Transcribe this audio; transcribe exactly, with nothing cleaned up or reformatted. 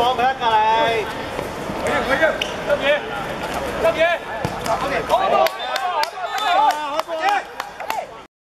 波俾一隔嚟。回應回應，特別特別，特別，好。